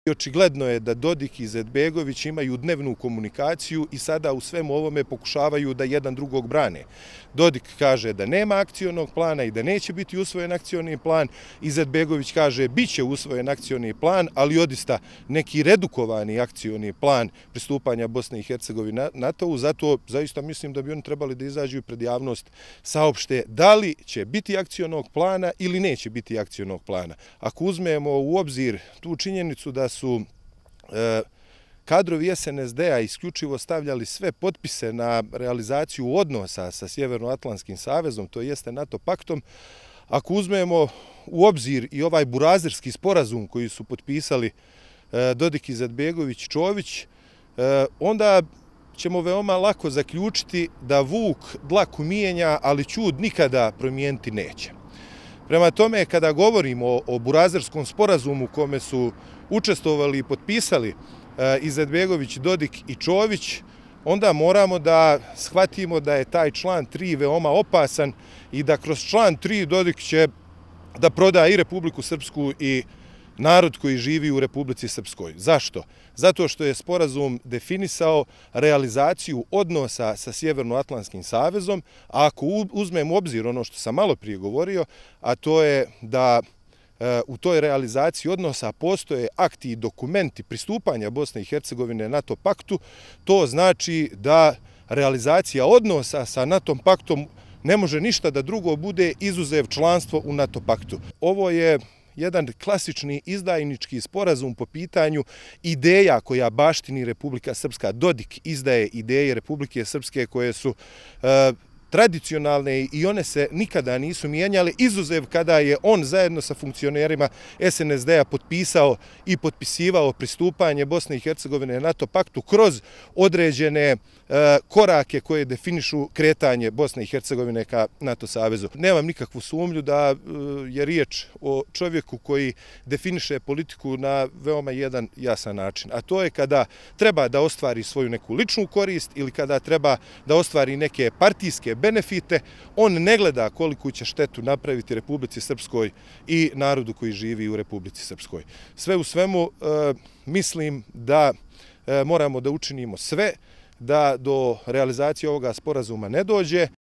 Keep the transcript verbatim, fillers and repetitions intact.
Očigledno je da Dodik i Izetbegović imaju dnevnu komunikaciju i sada u svemu ovome pokušavaju da jedan drugog brane. Dodik kaže da nema akcionog plana i da neće biti usvojen akcioni plan. Izetbegović kaže bit će usvojen akcioni plan, ali odista neki redukovani akcioni plan pristupanja Bosne i Hercegovine NATO-u. Zato zaista mislim da bi oni trebali da izađu pred javnost, saopšte da li će biti akcionog plana ili neće biti akcionog plana. Ako uzmemo u obzir tu činjenicu da su e, kadrovi S N S D-a isključivo stavljali sve potpise na realizaciju odnosa sa Sjevernoatlantskim savezom, to jeste NATO paktom, ako uzmemo u obzir i ovaj burazerski sporazum koji su potpisali e, Dodik, Izetbegović, Čović, e, onda ćemo veoma lako zaključiti da vuk dlaku mijenja, ali ćud nikada promijeniti neće. Prema tome, kada govorimo o, o burazerskom sporazumu u kome su učestvovali i potpisali e, Izetbegović, Dodik i Čović, onda moramo da shvatimo da je taj član tri veoma opasan i da kroz član tri Dodik će da proda i Republiku Srpsku i narod koji živi u Republici Srpskoj. Zašto? Zato što je sporazum definisao realizaciju odnosa sa Sjevernoatlantskim savezom, a ako uzmemo u obzir ono što sam malo prije govorio, a to je da e, u toj realizaciji odnosa postoje akti i dokumenti pristupanja Bosne i Hercegovine NATO paktu, to znači da realizacija odnosa sa NATO paktom ne može ništa da drugo bude izuzev članstvo u NATO paktu. Ovo je jedan klasični izdajnički sporazum po pitanju ideja koja baštini Republika Srpska. Dodik izdaje ideje Republike Srpske koje su e, tradicionalne i one se nikada nisu mijenjale, izuzev kada je on zajedno sa funkcionerima S N S D-a potpisao i potpisivao pristupanje Bosne i Hercegovine NATO paktu kroz određene e, korake koje definišu kretanje Bosne i Hercegovine ka NATO savezu. Nemam nikakvu sumnju da e, je riječ o čovjeku koji definiše politiku na veoma jedan jasan način, a to je kada treba da ostvari svoju neku ličnu korist ili kada treba da ostvari neke partijske benefite, on ne gleda koliku će štetu napraviti Republici Srpskoj i narodu koji živi u Republici Srpskoj. Sve u svemu e, mislim da e, moramo da učinimo sve da do realizacije ovoga sporazuma ne dođe.